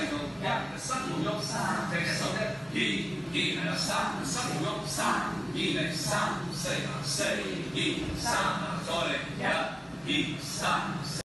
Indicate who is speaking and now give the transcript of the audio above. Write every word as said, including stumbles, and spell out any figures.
Speaker 1: 到一伸冇喐，三隻隻手咧，二二係啦，三伸冇喐，三二嚟，三四四二三，再嚟一二三。